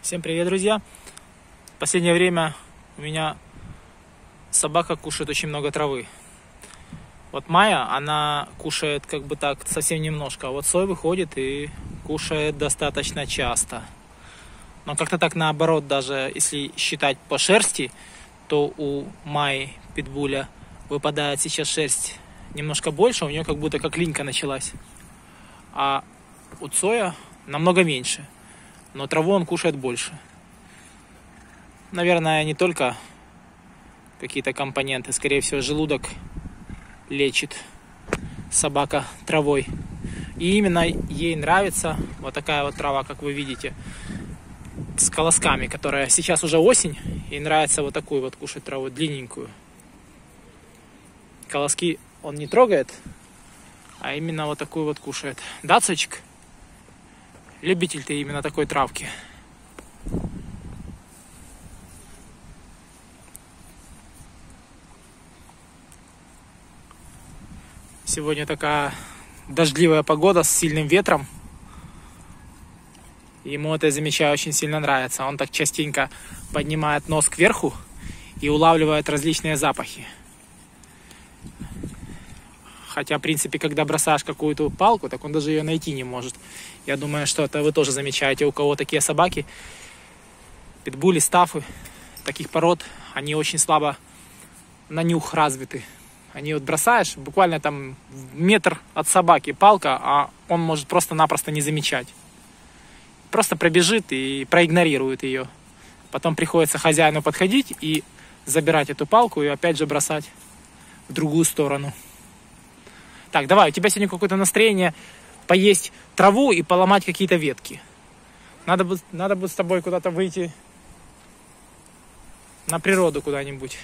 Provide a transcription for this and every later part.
Всем привет, друзья! В последнее время у меня собака кушает очень много травы. Вот Майя, она кушает как бы так совсем немножко, а вот Сой выходит и кушает достаточно часто. Но как-то так наоборот, даже если считать по шерсти, то у Майи, питбуля, выпадает сейчас шерсть немножко больше, у нее как будто как линька началась. А у Цоя намного меньше. Но траву он кушает больше. Наверное, не только какие-то компоненты. Скорее всего, желудок лечит собака травой. И именно ей нравится вот такая вот трава, как вы видите, с колосками, которая сейчас уже осень. И нравится вот такую вот кушать траву, длинненькую. Колоски он не трогает, а именно вот такую вот кушает. Да, Цочек? Любитель ты именно такой травки. Сегодня такая дождливая погода с сильным ветром. Ему это, я замечаю, очень сильно нравится. Он так частенько поднимает нос кверху и улавливает различные запахи. Хотя, в принципе, когда бросаешь какую-то палку, так он даже ее найти не может. Я думаю, что это вы тоже замечаете, у кого такие собаки. Питбули, стафы, таких пород, они очень слабо на нюх развиты. Они вот бросаешь, буквально там метр от собаки палка, а он может просто-напросто не замечать. Просто пробежит и проигнорирует ее. Потом приходится хозяину подходить и забирать эту палку и опять же бросать в другую сторону. Так, давай, у тебя сегодня какое-то настроение поесть траву и поломать какие-то ветки. Надо будет с тобой куда-то выйти на природу куда-нибудь.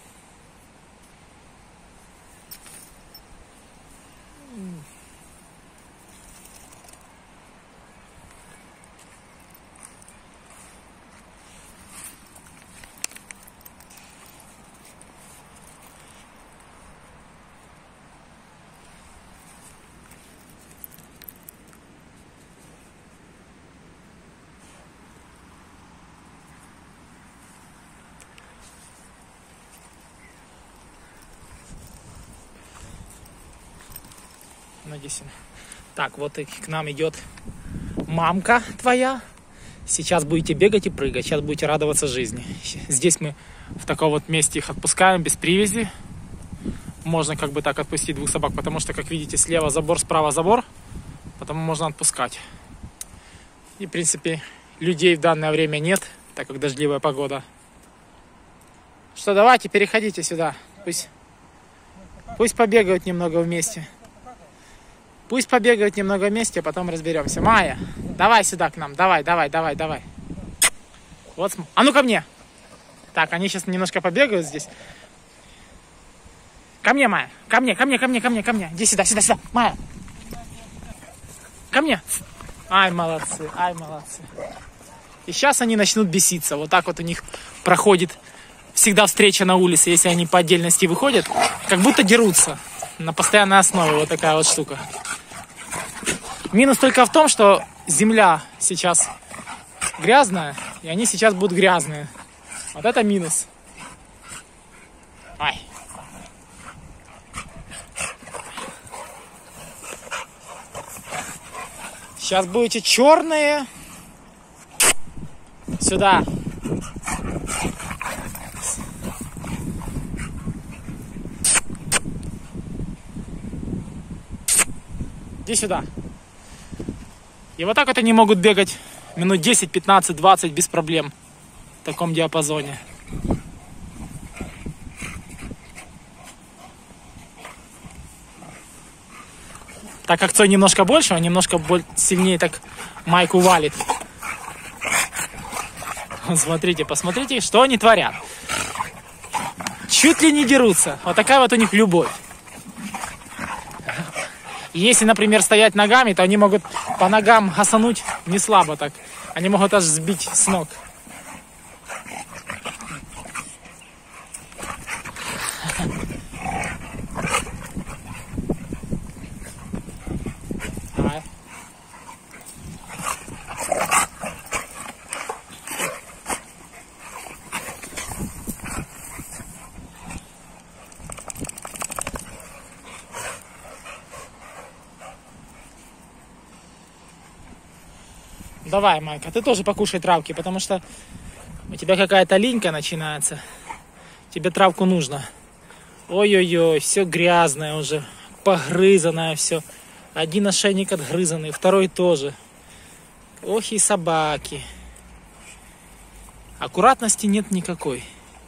Так, вот и к нам идет мамка твоя. Сейчас будете бегать и прыгать, сейчас будете радоваться жизни. Здесь мы в таком вот месте их отпускаем без привязи. Можно как бы так отпустить двух собак, потому что, как видите, слева забор, справа забор. Потому можно отпускать. И, в принципе, людей в данное время нет, так как дождливая погода. Что, давайте, переходите сюда. Пусть побегают немного вместе. Пусть побегают немного вместе, а потом разберемся. Майя, давай сюда к нам. Давай. Вот, а ну ко мне. Так, они сейчас немножко побегают здесь. Ко мне, Майя. Ко мне. Иди сюда. Майя. Ко мне. Ай, молодцы. И сейчас они начнут беситься. Вот так вот у них проходит всегда встреча на улице, если они по отдельности выходят. Как будто дерутся на постоянной основе. Вот такая вот штука. Минус только в том, что земля сейчас грязная, и они сейчас будут грязные. Вот это минус. Ай. Сейчас будете черные. Сюда. Иди сюда. И вот так вот они могут бегать минут 10, 15, 20 без проблем в таком диапазоне. Так как Цой немножко больше, он немножко сильнее так майку валит. Посмотрите, что они творят. Чуть ли не дерутся. Вот такая вот у них любовь. Если, например, стоять ногами, то они могут по ногам гасануть не слабо так. Они могут аж сбить с ног. Давай. Давай, Майка, ты тоже покушай травки, потому что у тебя какая-то линька начинается. Тебе травку нужно. Ой-ой-ой, все грязное уже, погрызанное все. Один ошейник отгрызанный, второй тоже. Ох и собаки. Аккуратности нет никакой.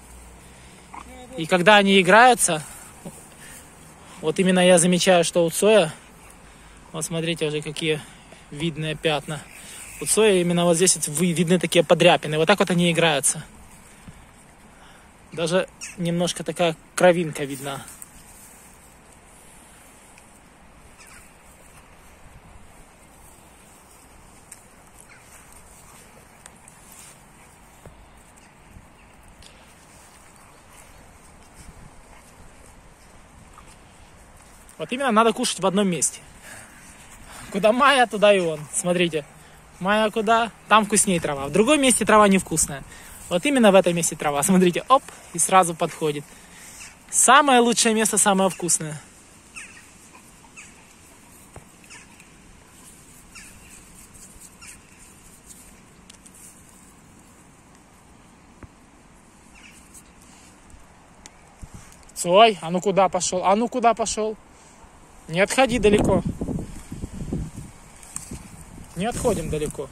И когда они играются, вот именно я замечаю, что у Цоя, вот смотрите уже какие видные пятна. У Цоя именно вот здесь видны такие подряпины. Вот так вот они играются. Даже немножко такая кровинка видна. Вот именно надо кушать в одном месте. Куда Майя, туда и он. Смотрите. Майя куда? Там вкуснее трава. В другом месте трава невкусная. Вот именно в этом месте трава. Смотрите, оп, и сразу подходит. Самое лучшее место, самое вкусное. Цой, а ну куда пошел? А ну куда пошел? Не отходи далеко. Не отходим далеко.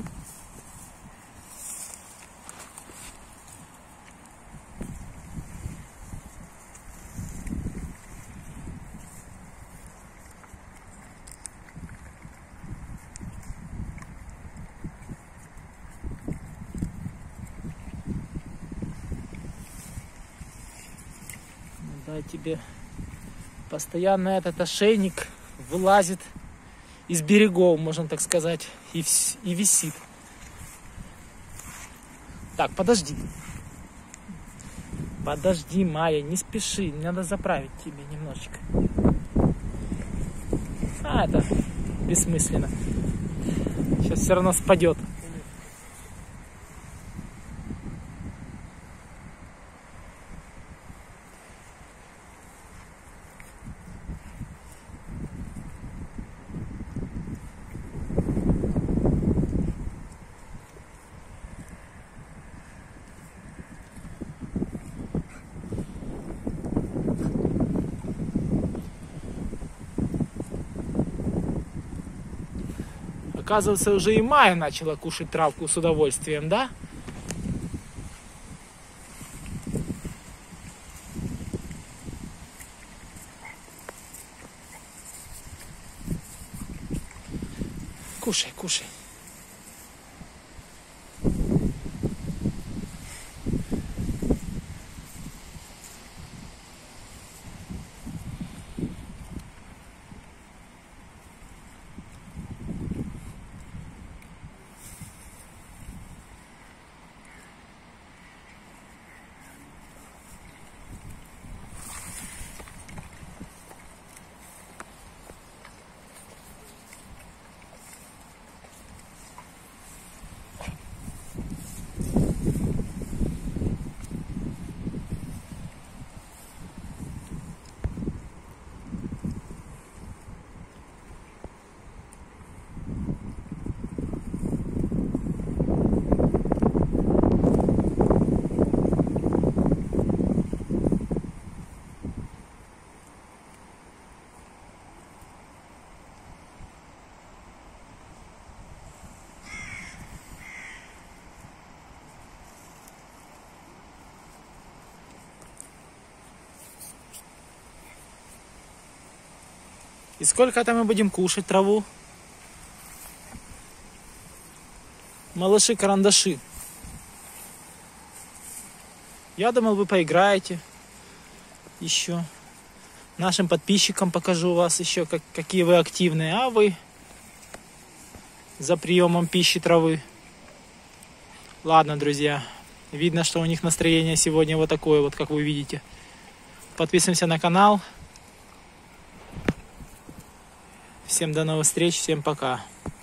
Да, тебе постоянно этот ошейник вылазит из берегов, можно так сказать, и висит. Так, подожди. Подожди, Майя, не спеши, надо заправить тебе немножечко. А, это бессмысленно. Сейчас все равно спадет. Оказывается, уже и Майя начала кушать травку с удовольствием, да? Кушай, кушай. И сколько там мы будем кушать траву? Малыши-карандаши. Я думал, вы поиграете еще. Нашим подписчикам покажу вас еще, какие вы активные. А вы за приемом пищи травы. Ладно, друзья. Видно, что у них настроение сегодня вот такое, вот как вы видите. Подписываемся на канал. Всем до новых встреч, всем пока.